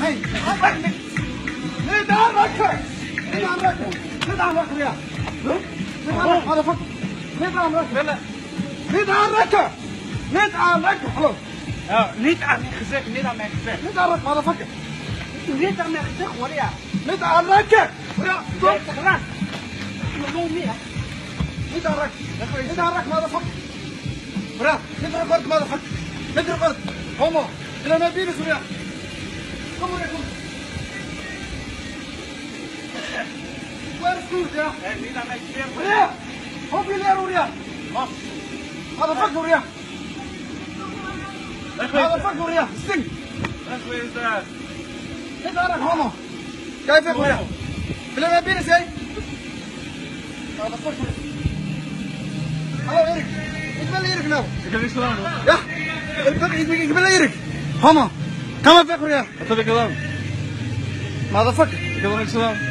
Hey, niet aanraken! Niet aanraken! Niet aanraken, ja! Niet aanraken, motherfucker! Niet aanraken! Niet aanraken! Niet aanraken! Hallo! Ja, niet aan mijn gezicht, niet aan mijn gezicht. Niet aanraken, motherfucker! Niet aan mijn gezicht, hoor ja. Niet aanraken! Ja, Jij hebt geraakt. Ik wil niet, hè. niet aanraken! Niet aanraken, motherfucker! Ja, niet aanraken, motherfucker! Niet aanraken! Homo! Je bent mijn binnen, ja! Kom maar, kom! Waar is goed, ja? Nee, niet aan mijn gezicht. Ja! Hop je leer, hoor, ja! Wat? Motherfucker, hoor, ja! Wegwezen. Motherfucker, hoor, ja! Sting! Wegwezen. Niet aanraken, homo! Kijk weg, hoor, ja! Wil je mij binnen zijn? Motherfucker! Hallo, Erik! Ik ben Erik nou! Ik heb niks gedaan, hoor. Ja! Ik ben Erik! Homo! Kom maar weg, hoor, ja! Wat heb ik gedaan? Motherfucker! Ik heb er niks gedaan.